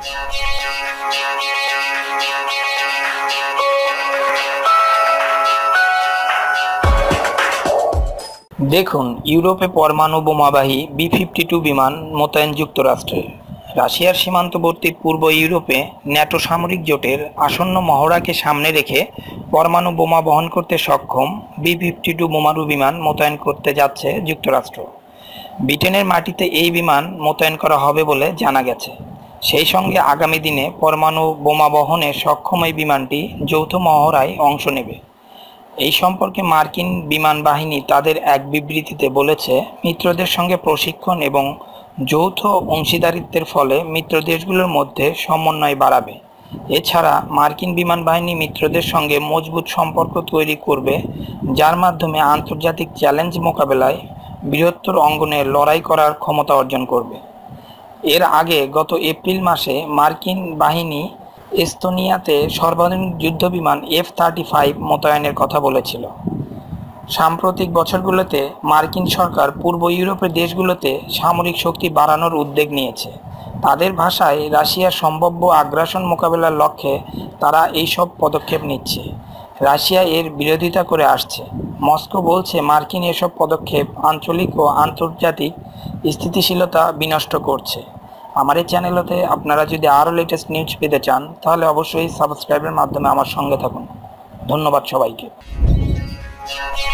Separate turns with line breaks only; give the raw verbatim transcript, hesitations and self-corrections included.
দেখুন, ইউরোপে পরমাণু বোমাবাহী বি ফিফটি টু বিমান মোতায়েন যুক্তরাষ্ট্রে। রাশিয়ার সীমান্তবর্তী পূর্ব ইউরোপে ন্যাটো সামরিক জোটের আসন্ন মহড়াকে সামনে রেখে পরমাণু বোমা বহন করতে সক্ষম বি ফিফটি টু বোমারু বিমান মোতায়েন করতে যাচ্ছে যুক্তরাষ্ট্র। ব্রিটেনের মাটিতে এই বিমান মোতায়েন করা হবে বলে জানা গেছে। সেই সঙ্গে আগামী দিনে পরমাণু বোমা বহনে সক্ষম এই বিমানটি যৌথ মহড়ায় অংশ নেবে। এই সম্পর্কে মার্কিন বিমান বাহিনী তাদের এক বিবৃতিতে বলেছে, মিত্রদের সঙ্গে প্রশিক্ষণ এবং যৌথ অংশীদারিত্বের ফলে মিত্র দেশগুলোর মধ্যে সমন্বয় বাড়াবে। এছাড়া মার্কিন বিমান বাহিনী মিত্রদের সঙ্গে মজবুত সম্পর্ক তৈরি করবে, যার মাধ্যমে আন্তর্জাতিক চ্যালেঞ্জ মোকাবেলায় বৃহত্তর অঙ্গনে লড়াই করার ক্ষমতা অর্জন করবে। এর আগে গত এপ্রিল মাসে মার্কিন বাহিনী এস্তোনিয়াতে সর্বাধুনিক যুদ্ধবিমান এফ থার্টি ফাইভ মোতায়েনের কথা বলেছিল। সাম্প্রতিক বছরগুলোতে মার্কিন সরকার পূর্ব ইউরোপের দেশগুলোতে সামরিক শক্তি বাড়ানোর উদ্যোগ নিয়েছে। তাদের ভাষায়, রাশিয়ার সম্ভাব্য আগ্রাসন মোকাবেলার লক্ষ্যে তারা এইসব পদক্ষেপ নিচ্ছে। রাশিয়া এর বিরোধিতা করে আসছে। মস্কো বলছে, মার্কিন এসব পদক্ষেপ আঞ্চলিক ও আন্তর্জাতিক স্থিতিশীলতা বিনষ্ট করছে। আমার এই চ্যানেলতে আপনারা যদি আরও লেটেস্ট নিউজ পেতে চান, তাহলে অবশ্যই সাবস্ক্রাইবের মাধ্যমে আমার সঙ্গে থাকুন। ধন্যবাদ সবাইকে।